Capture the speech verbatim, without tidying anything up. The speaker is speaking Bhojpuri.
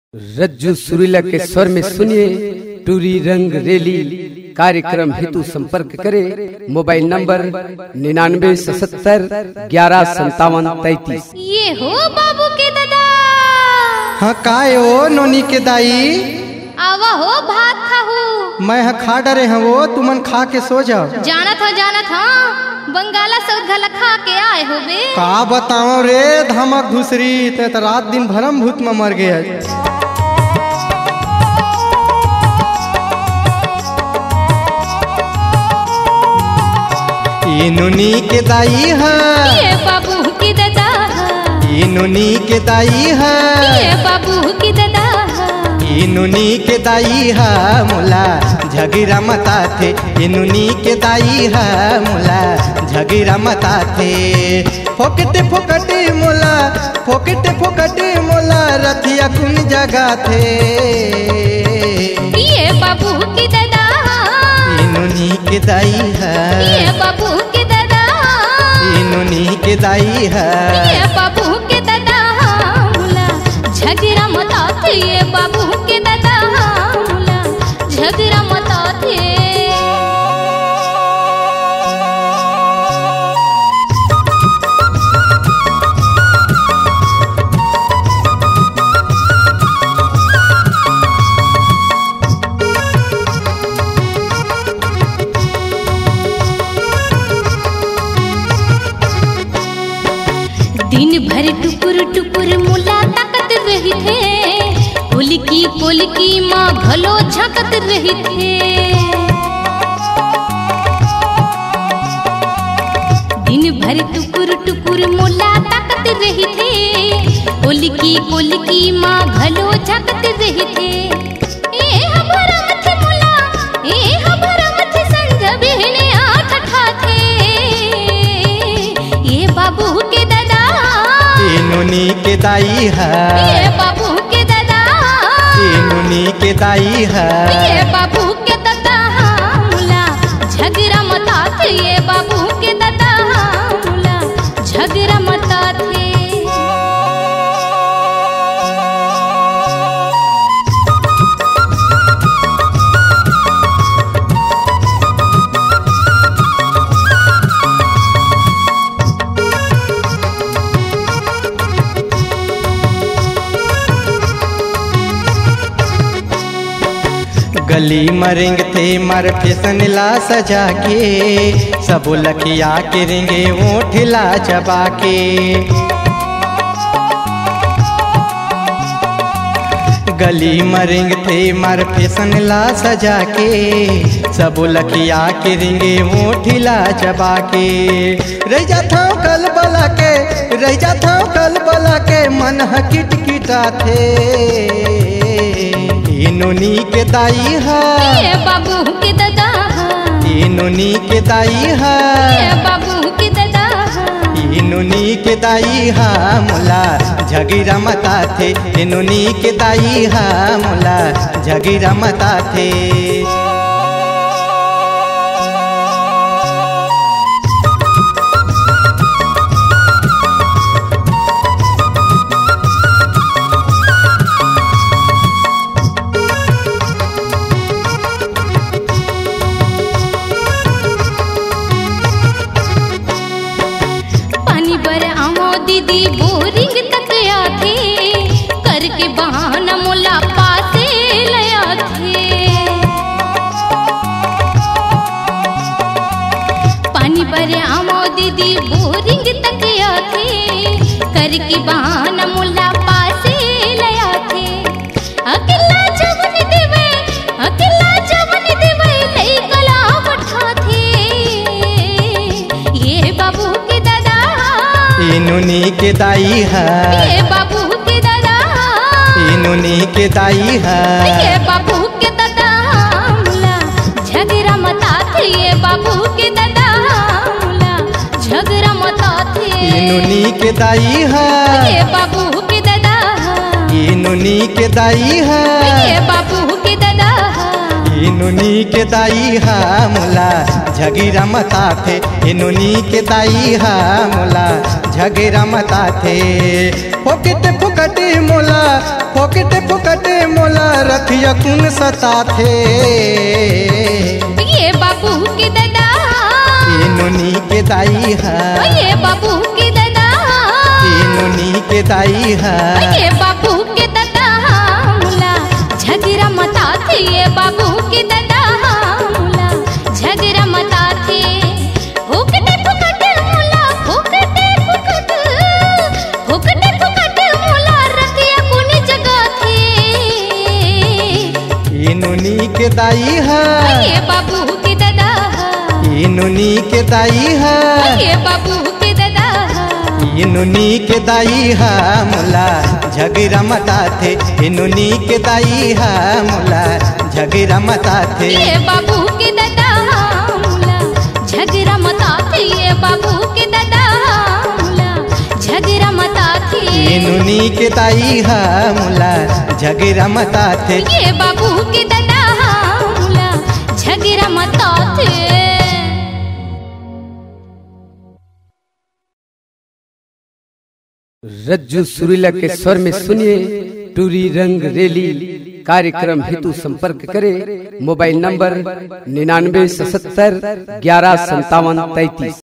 रज्जु सुरीला के स्वर में सुनिए टूरी रंग रेली। कार्यक्रम हेतु संपर्क करें मोबाइल नंबर निन्यानवे सतहत्तर ग्यारह संतावन तैतीस। ये हो बाबू के दादा। हाँ काय हो नोनी के दाई। आवा हो भात खाहू। मैं हाँ खा डरे हैं वो तुमन खा के सो जाओ। जाना था जाना था बंगाला सौधा खा के आए हो बे। का बताओ रे धमक घुसरी ते तो रात दिन भरम भूत में मर गए। ये नोनी के दाई है ये बाबू की दादा। ये नोनी के दाई है ये बाबू की दादा। ये नोनी के दाई है मुला झगीरा मता थे। ये नोनी के दाई है मुला झगीरा मता थे। फोकटे फोकटे मोला फोकटे फोकटे मोला रथिया कुन जगह थे। ये बाबू की दादा। ये नोनी के दाई है ये बाबू के दादा। ये नोनी के दाई है ये बाबू के दादा। मुला झगड़ा मता थे। ये बाबू के दादा। मुला झगड़ा मता थे। दिन भर टुकुर टुकुर मुला ताकत रही थे। कोल की कोल की माँ भलो झकत रही थे। दिन भर टुकुर टुकुर मुला ताकत रही थे। कोल की कोल की माँ भलो झकत रही थे। ए हमारा मथ मुला ए हमारा मथ संग बहने आठ ठाथे। ये बाबू के दादा। ये नोनी के दाई है ये बाबू के दादा। ये नोनी के दाई है ये बाबू के दादा। मुला झगड़ा मता थे। ये बाबू के दादा। मुला झगड़ा मता थे। गली मरेंग थे मर फैसन ला सजा के। सब लखिया के रेंगे ओठ ला चबा के। गली मरेंग थे मर फैसन ला सजा के। सब लखिया के रेंगे ओठ ला चबा के। रह जाता कल बला के रह जाता कल बला के मन किट किटा थे। ये नोनी के दाई है ये बाबू के दादा। ये नोनी के दाई है ये बाबू के दादा। ये नोनी के दाई है मुला झगीरा मता थे। ये नोनी के दाई है मुला झगीरा मता थे। दीदी बोरिंग तक आ थे। करके बहाना मुला पासे लया थे। पानी भरे आमो दीदी बोरिंग तक आ थे। करके बहाना मुला पासे लया थे। अकेला जवन देवे अकेला जवन देवे लई कला बैठा थे। ये बाबू के दादा। ये नोनी के दाई है ये बाबू के दादा। ये नोनी के दाई है ये बाबू के दादा। मुला झगड़ा मता थे। ये बाबू के दादा। मुला झगड़ा मता थे। ये नोनी के दाई है ये बाबू के दादा। ये नोनी के दाई है ये बाबू के दादा। ये नोनी के दाई है मुला झगीरा मता थे। ये नोनी के दाई है मुला झगेरा मता थे फोकट फुकट मोला फोकट फुकट मोला रखिया कुन सता थे ये बाबू के दादा ये नुनी के दाई है ये बाबू के दादा ये नुनी के दाई है ये बाबू के दादा मुला झगड़ा मता थे ये बाबू के दादा मुला झगड़ा मता थे फुकटे फुकट मुला फुकटे फुकट फुकटे फुकट मुला रतिया कुन जगह थे ये नुनी के दाई है ये बाबू के दादा ये नुनी के दाई है ये बाबू के दादा ये नुनी के दाई है मुला झगड़ा मता थे ये नुनी के दाई है मुला झगड़ा मता थे ये बाबू के दादा मुला झगड़ा मता थे ये बाबू के दादा मुला झगड़ा मता थे ये नुनी के दाई है मुला झगड़ा मता थे ये बाबू के दादा मुला झगड़ा मता थे। रज्जू सुरीला के स्वर में सुनिए टूरी रंग रेली कार्यक्रम हेतु संपर्क करें मोबाइल नंबर निन्यानवे सतहत्तर ग्यारह संतावन तैतीस।